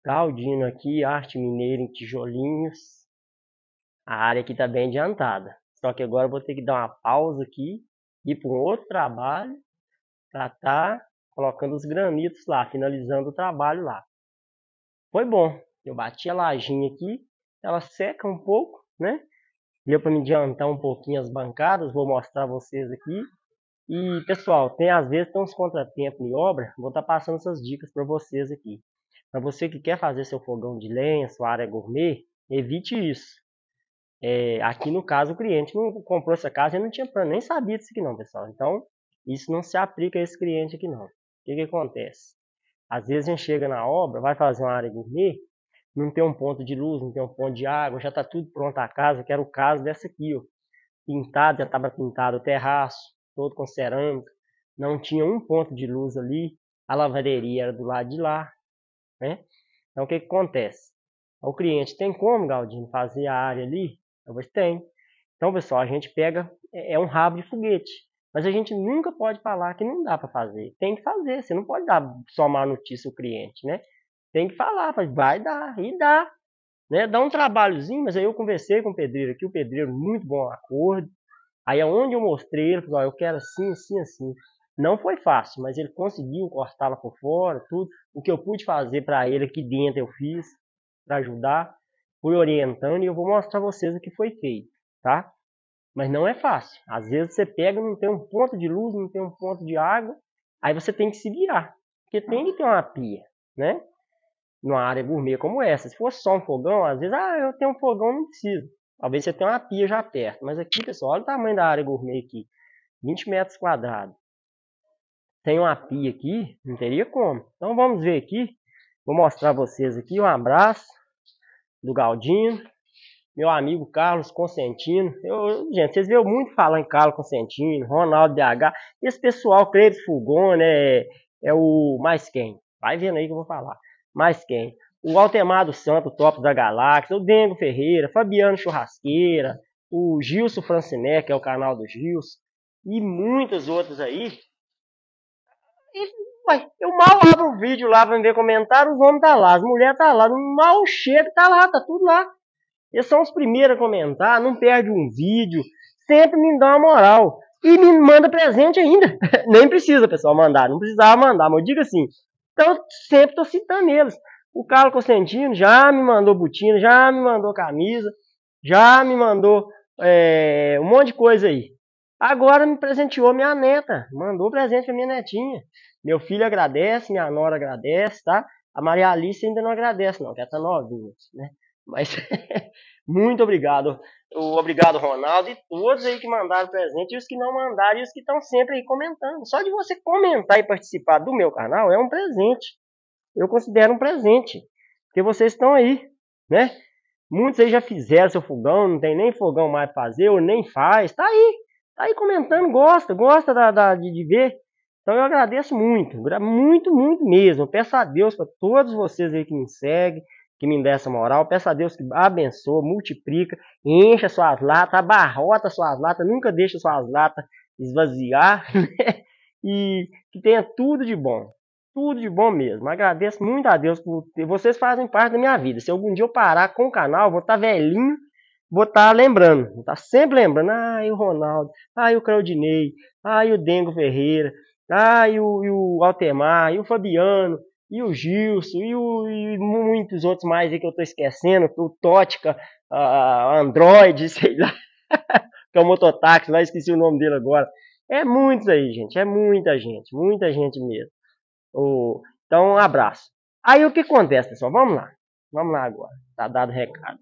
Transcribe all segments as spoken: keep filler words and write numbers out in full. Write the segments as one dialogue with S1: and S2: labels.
S1: Galdino aqui, arte mineira em tijolinhos. A área aqui está bem adiantada. Só que agora eu vou ter que dar uma pausa aqui, ir para um outro trabalho, para estar colocando os granitos lá, finalizando o trabalho lá. Foi bom. Eu bati a lajinha aqui, ela seca um pouco, né? Deu para me adiantar um pouquinho as bancadas, vou mostrar a vocês aqui. E pessoal, tem às vezes tem uns contratempos em obra, vou estar passando essas dicas para vocês aqui. Para você que quer fazer seu fogão de lenha, sua área gourmet, evite isso. É, aqui no caso o cliente não comprou essa casa e não tinha plano, nem sabia disso aqui não, pessoal. Então isso não se aplica a esse cliente aqui não. O que que acontece? Às vezes a gente chega na obra, vai fazer uma área gourmet, não tem um ponto de luz, não tem um ponto de água, já está tudo pronto a casa, que era o caso dessa aqui, ó. Pintado, já estava pintado o terraço, todo com cerâmica, não tinha um ponto de luz ali, a lavanderia era do lado de lá, né? Então o que que acontece? O cliente tem como, Galdino, fazer a área ali? Talvez tem. Então, pessoal, a gente pega, é um rabo de foguete. Mas a gente nunca pode falar que não dá para fazer. Tem que fazer, você não pode dar só má notícia ao cliente, né? Tem que falar, vai dar, e dá. Né? Dá um trabalhozinho, mas aí eu conversei com o pedreiro aqui, o pedreiro muito bom acordo. Aí aonde eu mostrei, ele falou, eu quero assim, assim, assim. Não foi fácil, mas ele conseguiu cortar lá por fora, tudo. O que eu pude fazer para ele aqui dentro eu fiz, para ajudar. Fui orientando e eu vou mostrar a vocês o que foi feito, tá? Mas não é fácil. Às vezes você pega, não tem um ponto de luz, não tem um ponto de água, aí você tem que se virar. Porque tem que ter uma pia, né? Numa área gourmet como essa. Se fosse só um fogão, às vezes, ah, eu tenho um fogão, não preciso. Talvez você tenha uma pia já perto. Mas aqui, pessoal, olha o tamanho da área gourmet aqui. vinte metros quadrados. Tem uma pia aqui, não teria como. Então vamos ver aqui. Vou mostrar a vocês aqui um abraço do Galdino. Meu amigo Carlos Consentino. Eu, gente, vocês viram muito falar em Carlos Consentino, Ronaldo D H. Esse pessoal, Cleves Fulgone, é, é o mais quem? Vai vendo aí que eu vou falar. Mais quem? O Altemar do Santo, top da galáxia. O Dengo Ferreira, Fabiano Churrasqueira. O Gilson Franciné, que é o canal do Gilson. E muitos outros aí. E, ué, eu mal abro o vídeo lá pra ver comentário, os homens tá lá, as mulheres tá lá. Mal chega, tá lá, tá tudo lá. Eles são os primeiros a comentar, não perde um vídeo, sempre me dá uma moral. E me manda presente ainda. Nem precisa, pessoal, mandar, não precisava mandar, mas eu digo assim. Então, eu sempre tô citando eles. O Carlos Constantino já me mandou botina, já me mandou camisa, já me mandou é, um monte de coisa aí. Agora me presenteou minha neta, mandou presente pra minha netinha. Meu filho agradece, minha nora agradece, tá? A Maria Alice ainda não agradece, não, que ela tá novinha, né? Mas muito obrigado. Obrigado, Ronaldo, e todos aí que mandaram presente, e os que não mandaram, e os que estão sempre aí comentando. Só de você comentar e participar do meu canal é um presente. Eu considero um presente. Porque vocês estão aí, né? Muitos aí já fizeram seu fogão, não tem nem fogão mais para fazer, ou nem faz. Tá aí. Tá aí comentando, gosta, gosta da, da, de, de ver. Então eu agradeço muito, muito, muito mesmo. Eu peço a Deus para todos vocês aí que me seguem, que me dê essa moral. Peço a Deus que abençoe, multiplica, encha suas latas, abarrota suas latas, nunca deixa suas latas esvaziar, né? E que tenha tudo de bom. Tudo de bom mesmo. Agradeço muito a Deus por ter. Vocês fazem parte da minha vida. Se algum dia eu parar com o canal, vou estar velhinho, vou estar lembrando. Vou estar sempre lembrando. Ah, e o Ronaldo. Ah, e o Claudinei. Ah, e o Dengo Ferreira. Ah, e o, e o Altemar. E o Fabiano. E o Gilson. E, o, e muitos outros mais aí que eu estou esquecendo. O Tótica. A Android, sei lá. Que é o mototáxi. Lá esqueci o nome dele agora. É muitos aí, gente. É muita gente. Muita gente mesmo. Oh, então, um abraço. Aí o que acontece, pessoal? Vamos lá. Vamos lá agora. Tá dado o recado.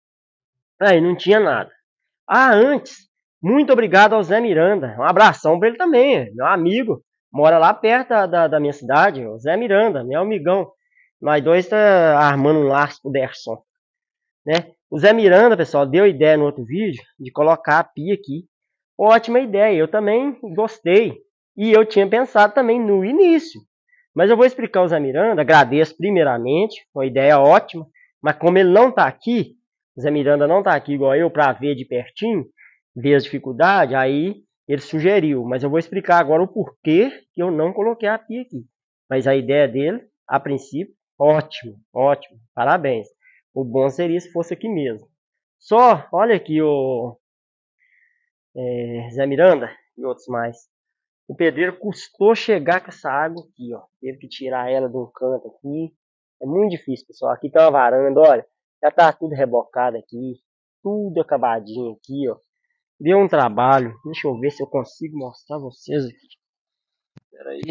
S1: Aí não tinha nada. Ah, antes, muito obrigado ao Zé Miranda. Um abração para ele também. Meu amigo. Mora lá perto da, da, da minha cidade. O Zé Miranda, meu amigão. Nós dois tá armando um laço pro Derson. Né? O Zé Miranda, pessoal, deu ideia no outro vídeo de colocar a pia aqui. Ótima ideia. Eu também gostei. E eu tinha pensado também no início. Mas eu vou explicar o Zé Miranda, agradeço primeiramente, uma ideia ótima, mas como ele não está aqui, o Zé Miranda não está aqui igual eu para ver de pertinho, ver as dificuldades, aí ele sugeriu, mas eu vou explicar agora o porquê que eu não coloquei a pia aqui. Mas a ideia dele, a princípio, Ótimo, ótimo. Parabéns. O bom seria se fosse aqui mesmo. Só, olha aqui o é, Zé Miranda e outros mais. O pedreiro custou chegar com essa água aqui, ó. Teve que tirar ela de um canto aqui. É muito difícil, pessoal. Aqui tá uma varanda, olha. Já tá tudo rebocado aqui. Tudo acabadinho aqui, ó. Deu um trabalho. Deixa eu ver se eu consigo mostrar vocês aqui. Espera aí.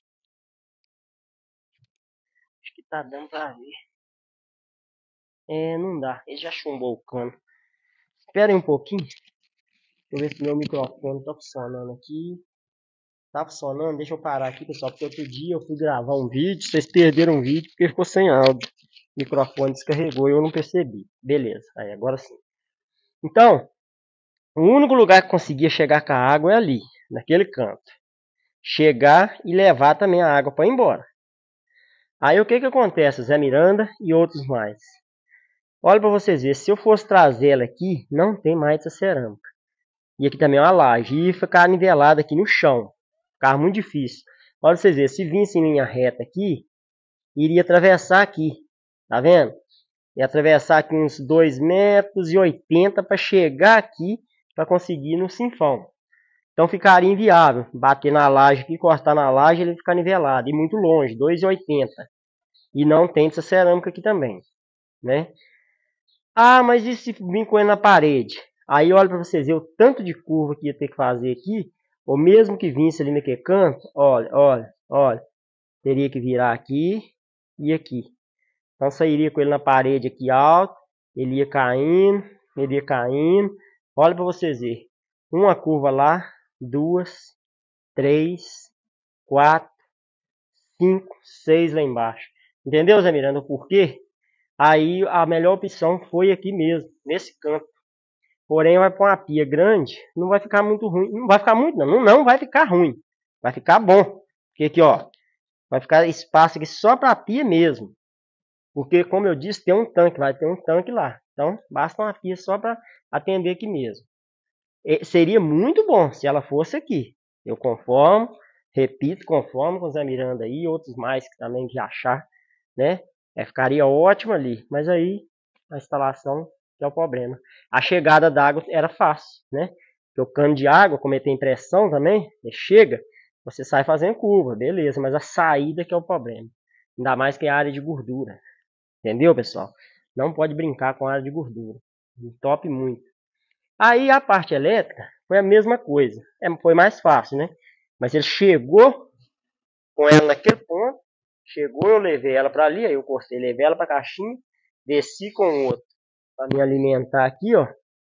S1: Acho que tá dando pra ver. É, não dá. Ele já chumbou o cano. Espera aí um pouquinho. Deixa eu ver se meu microfone tá funcionando aqui. Tá funcionando? Deixa eu parar aqui, pessoal. Porque outro dia eu fui gravar um vídeo. Vocês perderam um vídeo porque ficou sem áudio. O microfone descarregou e eu não percebi. Beleza. Aí, agora sim. Então, o único lugar que conseguia chegar com a água é ali. Naquele canto. Chegar e levar também a água para ir embora. Aí o que que acontece, Zé Miranda e outros mais? Olha para vocês verem, se eu fosse trazer ela aqui, não tem mais essa cerâmica. E aqui também é uma laje, e ia ficar nivelada aqui no chão. Ficava muito difícil. Olha para vocês verem, se vinsse em linha reta aqui, iria atravessar aqui. Tá vendo? Ia atravessar aqui uns dois metros e oitenta para chegar aqui, para conseguir no sinfão. Então ficaria inviável bater na laje aqui, cortar na laje, ele ficar nivelado. E muito longe, dois e oitenta. E não tem essa cerâmica aqui também, né? Ah, mas e se vir com ele na parede? Aí olha para vocês verem o tanto de curva que ia ter que fazer aqui, ou mesmo que vinsse ali naquele canto, olha, olha, olha, teria que virar aqui e aqui. Então sairia com ele na parede aqui alto, ele ia caindo, ele ia caindo. Olha para vocês verem, uma curva lá, duas, três, quatro, cinco, seis lá embaixo. Entendeu, Zé Miranda, o porquê? Aí a melhor opção foi aqui mesmo, nesse canto. Porém, vai para uma pia grande, não vai ficar muito ruim. Não vai ficar muito, não. Não, não vai ficar ruim. Vai ficar bom. Porque aqui, ó, vai ficar espaço aqui só para a pia mesmo. Porque, como eu disse, tem um tanque, vai ter um tanque lá. Então, basta uma pia só para atender aqui mesmo. E seria muito bom se ela fosse aqui. Eu conformo, repito, conformo com o Zé Miranda aí, outros mais que também que achar, né? É, ficaria ótimo ali. Mas aí, a instalação que é o problema. A chegada d'água era fácil, né? Porque o cano de água, como ele tem pressão também, ele chega, você sai fazendo curva, beleza. Mas a saída que é o problema. Ainda mais que é a área de gordura. Entendeu, pessoal? Não pode brincar com a área de gordura. Top muito. Aí a parte elétrica foi a mesma coisa. É, foi mais fácil, né? Mas ele chegou com ela naquele ponto. Chegou, eu levei ela para ali. Aí eu cortei, levei ela para a caixinha. Desci com o outro para me alimentar aqui, ó.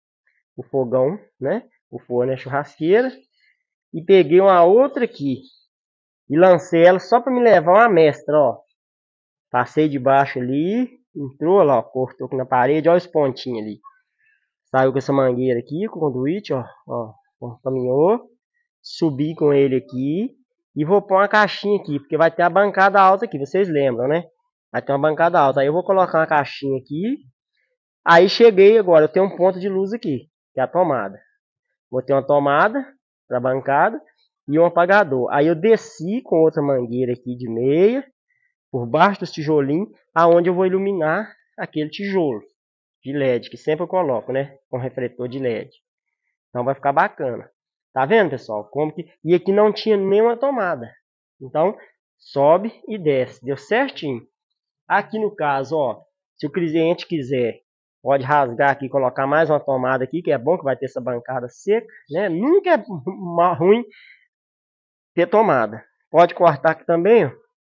S1: O fogão, né? O forno é churrasqueira. E peguei uma outra aqui. E lancei ela só para me levar uma mestra, ó. Passei de baixo ali. Entrou lá, ó. Cortou aqui na parede. Olha os pontinhos ali. Saiu com essa mangueira aqui, com o conduíte, ó, ó, caminhou, subi com ele aqui e vou pôr uma caixinha aqui, porque vai ter a bancada alta aqui, vocês lembram, né? Vai ter uma bancada alta, aí eu vou colocar uma caixinha aqui, aí cheguei agora, eu tenho um ponto de luz aqui, que é a tomada. Vou ter uma tomada para a bancada e um apagador. Aí eu desci com outra mangueira aqui de meia, por baixo dos tijolinhos, aonde eu vou iluminar aquele tijolo de L E D, que sempre eu coloco, né? Com refletor de L E D. Então vai ficar bacana. Tá vendo, pessoal? Como que... E aqui não tinha nenhuma tomada. Então, sobe e desce. Deu certinho. Aqui no caso, ó, se o cliente quiser, pode rasgar aqui e colocar mais uma tomada aqui, que é bom que vai ter essa bancada seca, né? Nunca é ruim ter tomada. Pode cortar aqui também, ó.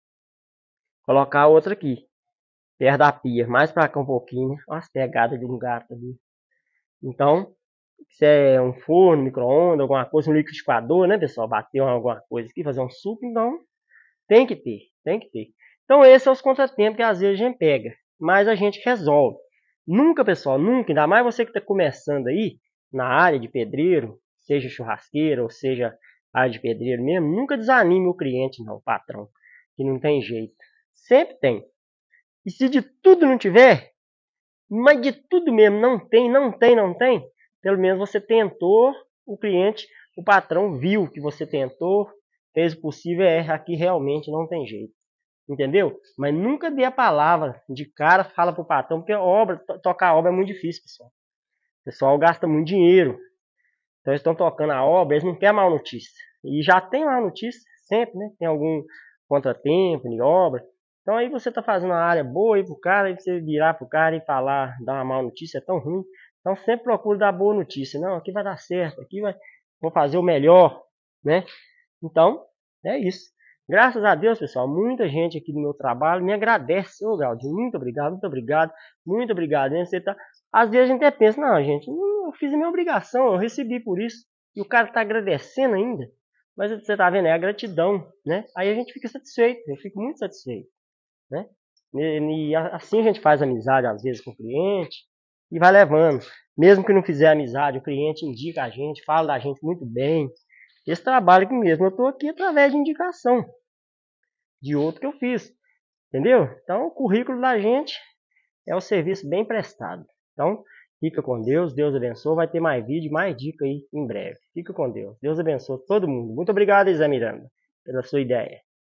S1: Colocar outra aqui. Perto da pia. Mais pra cá um pouquinho. Olha as pegadas de um gato ali. Então, se é um forno, micro-ondas, alguma coisa, um liquidificador, né, pessoal? Bater alguma coisa aqui, fazer um suco, então tem que ter, tem que ter. Então, esses são os contratempos que às vezes a gente pega, mas a gente resolve. Nunca, pessoal, nunca, ainda mais você que está começando aí na área de pedreiro, seja churrasqueiro ou seja área de pedreiro mesmo, nunca desanime o cliente, não, o patrão, que não tem jeito. Sempre tem. E se de tudo não tiver, mas de tudo mesmo não tem, não tem, não tem, pelo menos você tentou, o cliente, o patrão viu que você tentou, fez o possível, é, aqui realmente não tem jeito. entendeu? Mas nunca dê a palavra de cara, fala pro patrão, porque obra, tocar a obra é muito difícil, pessoal. O pessoal gasta muito dinheiro. Então eles estão tocando a obra, eles não querem mal notícia. E já tem má notícia, sempre, né? Tem algum contratempo de obra. Então aí você tá fazendo uma área boa aí pro cara, aí você virar pro cara e falar, dar uma má notícia, é tão ruim. Então sempre procure dar boa notícia. Não, aqui vai dar certo, aqui vai, vou fazer o melhor, né? Então, é isso. Graças a Deus, pessoal, muita gente aqui do meu trabalho me agradece. Ô, Galdinho, muito obrigado, muito obrigado, muito obrigado. Hein? Você tá... Às vezes a gente até pensa, não, gente, eu fiz a minha obrigação, eu recebi por isso. E o cara tá agradecendo ainda. Mas você tá vendo, é a gratidão, né? Aí a gente fica satisfeito, eu fico muito satisfeito, né? E, e assim a gente faz amizade, às vezes, com o cliente e vai levando. Mesmo que não fizer amizade, o cliente indica a gente, fala da gente muito bem. Esse trabalho aqui mesmo, eu estou aqui através de indicação de outro que eu fiz, entendeu? Então, o currículo da gente é o serviço bem prestado. Então, fica com Deus, Deus abençoe, vai ter mais vídeo, mais dica aí em breve. Fica com Deus, Deus abençoe todo mundo. Muito obrigado, Zé Miranda, pela sua ideia.